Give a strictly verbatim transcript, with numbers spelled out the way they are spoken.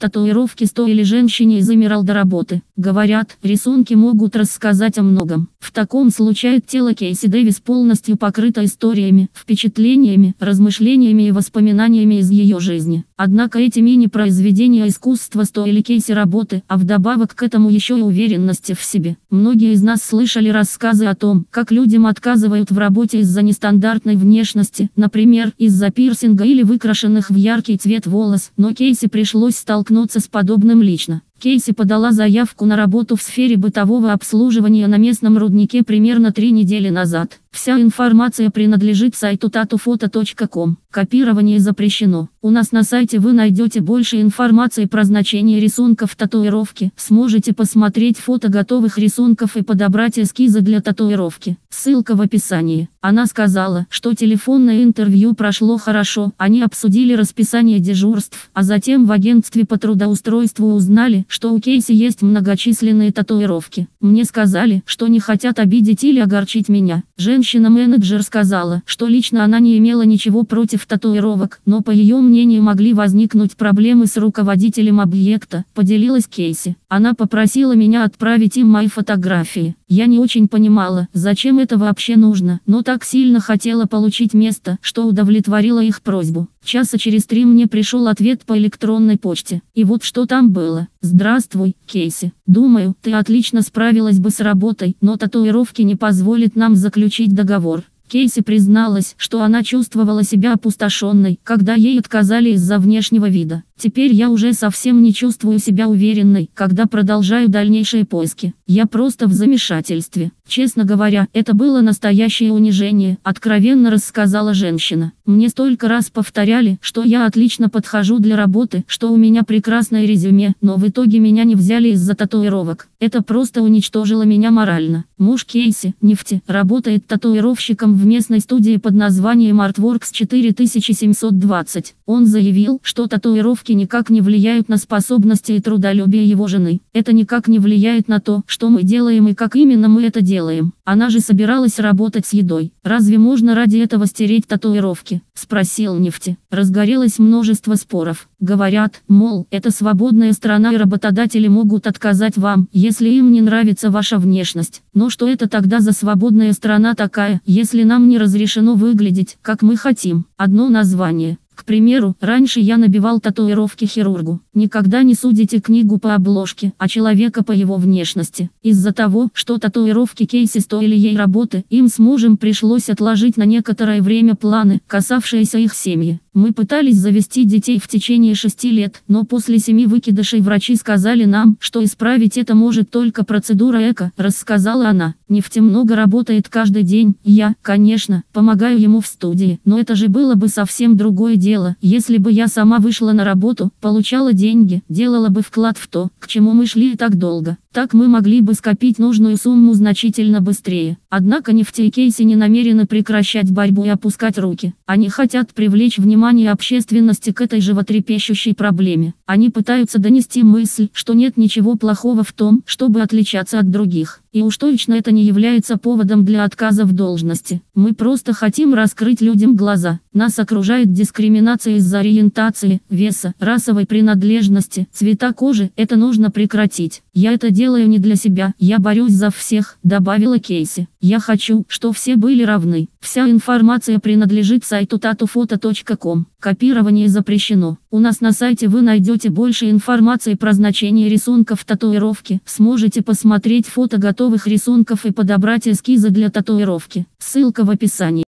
Татуировки стоили женщине из Эмералда работы. Говорят, рисунки могут рассказать о многом. В таком случае тело Кейси Дэвис полностью покрыто историями, впечатлениями, размышлениями и воспоминаниями из ее жизни. Однако эти мини-произведения искусства стоили Кейси работы, а вдобавок к этому еще и уверенности в себе. Многие из нас слышали рассказы о том, как людям отказывают в работе из-за нестандартной внешности, например, из-за пирсинга или выкрашенных в яркий цвет волос, но Кейси пришлось столкнуться с подобным лично. Кейси подала заявку на работу в сфере бытового обслуживания на местном руднике примерно три недели назад. Вся информация принадлежит сайту татуфото точка ком. Копирование запрещено. У нас на сайте вы найдете больше информации про значение рисунков татуировки. Сможете посмотреть фото готовых рисунков и подобрать эскизы для татуировки. Ссылка в описании. Она сказала, что телефонное интервью прошло хорошо. Они обсудили расписание дежурств, а затем в агентстве по трудоустройству узнали, что у Кейси есть многочисленные татуировки. Мне сказали, что не хотят обидеть или огорчить меня. Женщина-менеджер сказала, что лично она не имела ничего против татуировок, но по ее мнению могли возникнуть проблемы с руководителем объекта, поделилась Кейси. Она попросила меня отправить им мои фотографии. Я не очень понимала, зачем это вообще нужно, но так сильно хотела получить место, что удовлетворила их просьбу. Часа через три мне пришел ответ по электронной почте. И вот что там было. Здравствуй, Кейси. Думаю, ты отлично справилась бы с работой, но татуировки не позволят нам заключить договор. Кейси призналась, что она чувствовала себя опустошенной, когда ей отказали из-за внешнего вида. Теперь я уже совсем не чувствую себя уверенной, когда продолжаю дальнейшие поиски. Я просто в замешательстве. Честно говоря, это было настоящее унижение, откровенно рассказала женщина. Мне столько раз повторяли, что я отлично подхожу для работы, что у меня прекрасное резюме, но в итоге меня не взяли из-за татуировок. Это просто уничтожило меня морально. Муж Кейси, Нефти, работает татуировщиком в местной студии под названием Artworks четыре тысячи семьсот двадцать. Он заявил, что татуировки никак не влияют на способности и трудолюбие его жены. Это никак не влияет на то, что мы делаем и как именно мы это делаем. Она же собиралась работать с едой. Разве можно ради этого стереть татуировки? Спросил Нефти. Разгорелось множество споров. Говорят, мол, это свободная страна и работодатели могут отказать вам, если им не нравится ваша внешность. Но что это тогда за свободная страна такая, если нам не разрешено выглядеть, как мы хотим? Одно название. К примеру, раньше я набивал татуировки хирургу. Никогда не судите книгу по обложке, а человека по его внешности. Из-за того, что татуировки Кейси стоили ей работы, им с мужем пришлось отложить на некоторое время планы, касавшиеся их семьи. Мы пытались завести детей в течение шести лет, но после семи выкидышей врачи сказали нам, что исправить это может только процедура ЭКО, рассказала она. Нефти много работает каждый день, я, конечно, помогаю ему в студии, но это же было бы совсем другое дело, если бы я сама вышла на работу, получала деньги, делала бы вклад в то, к чему мы шли так долго. Так мы могли бы скопить нужную сумму значительно быстрее. Однако Нефти и Кейси не намерены прекращать борьбу и опускать руки. Они хотят привлечь внимание общественности к этой животрепещущей проблеме. Они пытаются донести мысль, что нет ничего плохого в том, чтобы отличаться от других. И уж точно это не является поводом для отказа в должности. Мы просто хотим раскрыть людям глаза. Нас окружает дискриминация из-за ориентации, веса, расовой принадлежности, цвета кожи. Это нужно прекратить. Я это делаю не для себя, я борюсь за всех, добавила Кейси. Я хочу, что все были равны. Вся информация принадлежит сайту татуфото точка ком. Копирование запрещено. У нас на сайте вы найдете больше информации про значение рисунков татуировки. Сможете посмотреть фото готовых рисунков и подобрать эскизы для татуировки. Ссылка в описании.